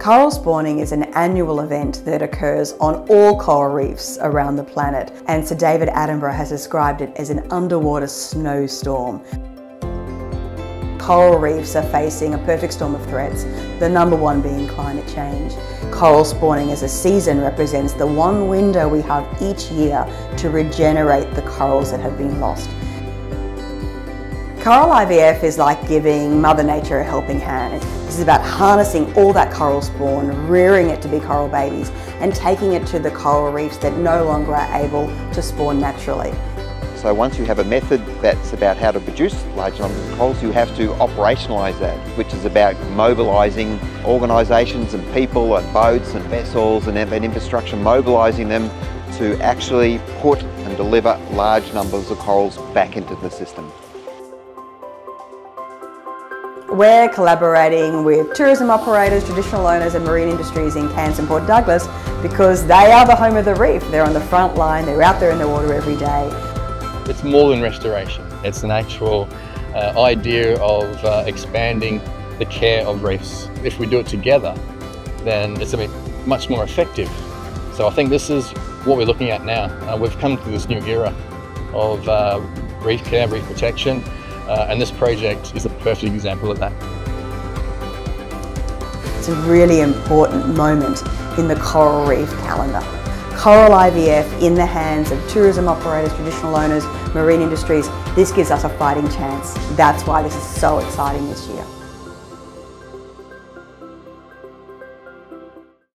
Coral spawning is an annual event that occurs on all coral reefs around the planet, and Sir David Attenborough has described it as an underwater snowstorm. Coral reefs are facing a perfect storm of threats, the number one being climate change. Coral spawning as a season represents the one window we have each year to regenerate the corals that have been lost. Coral IVF is like giving Mother Nature a helping hand. This is about harnessing all that coral spawn, rearing it to be coral babies, and taking it to the coral reefs that no longer are able to spawn naturally. So once you have a method that's about how to produce large numbers of corals, you have to operationalise that, which is about mobilising organisations and people and boats and vessels and infrastructure, mobilising them to actually put and deliver large numbers of corals back into the system. We're collaborating with tourism operators, traditional owners and marine industries in Cairns and Port Douglas because they are the home of the reef. They're on the front line, they're out there in the water every day. It's more than restoration. It's an actual idea of expanding the care of reefs. If we do it together, then it's much more effective. So I think this is what we're looking at now. We've come to this new era of reef care, reef protection, and this project is a perfect example of that. It's a really important moment in the coral reef calendar. Coral IVF in the hands of tourism operators, traditional owners, marine industries, this gives us a fighting chance. That's why this is so exciting this year.